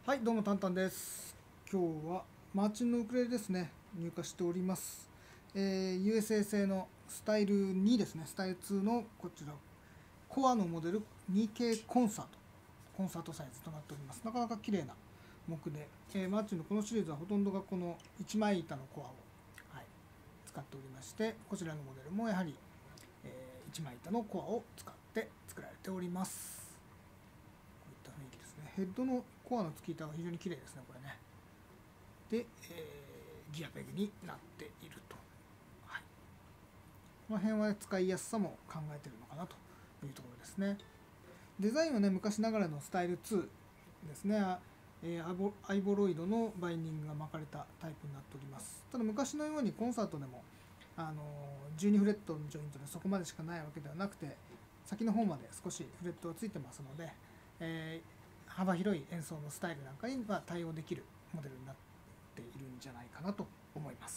はい、どうもタンタンです。今日はマーチンのウクレレですね、入荷しております。USA 製のスタイル2ですね、スタイル2のこちら、コアのモデル 2K コンサートサイズとなっております。なかなか綺麗な木で、マーチンのこのシリーズはほとんどがこの一枚板のコアを、使っておりまして、こちらのモデルもやはり、一枚板のコアを使って作られております。こういった雰囲気ですね。ヘッドのコアの付き板が非常に綺麗ですね、これね。で、ギアペグになっていると。この辺は使いやすさも考えているのかなというところですね。デザインはね、昔ながらのスタイル2ですね。アイボロイドのバインディングが巻かれたタイプになっております。ただ昔のようにコンサートでも12フレットのジョイントでそこまでしかないわけではなくて、先の方まで少しフレットがついてますので、幅広い演奏のスタイルなんかには対応できるモデルになっているんじゃないかなと思います。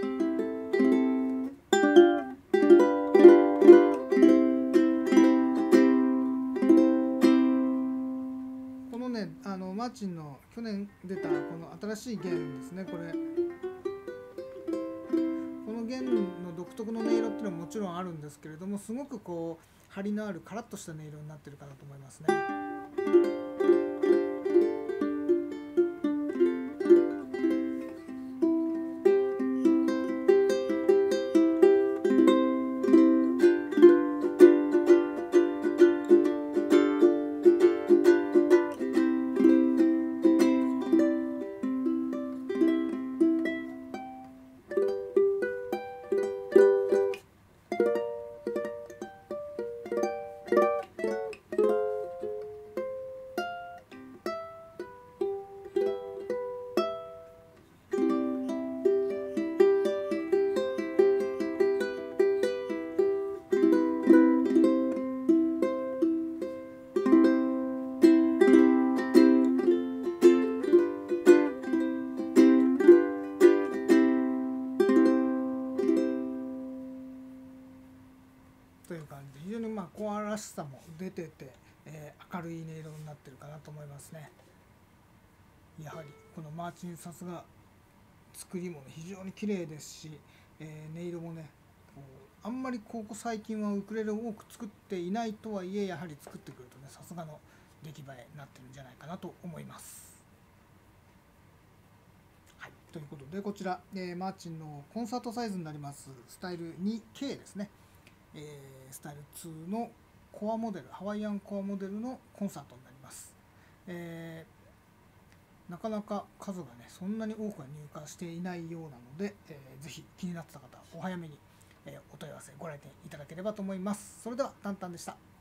このね、マーチンの去年出たこの新しい弦ですね、この弦の独特の音色っていうのはもちろんあるんですけれども、すごくこう張りのあるカラッとした音色になってるかなと思いますね。という感じで非常にコアらしさも出てて、明るい音色になってるかなと思いますね。やはりこのマーチンさすが作りも、ね、非常に綺麗ですし、音色もねあんまりここ最近はウクレレを多く作っていないとはいえ、やはり作ってくるとねさすがの出来栄えになってるんじゃないかなと思います。はい、ということでこちら、マーチンのコンサートサイズになりますスタイル 2K ですね。スタイル2のコアモデル、ハワイアンコアモデルのコンサートになります。なかなか数がねそんなに多くは入荷していないようなので、ぜひ気になってた方お早めに、お問い合わせご来店いただければと思います。それではタンタンでした。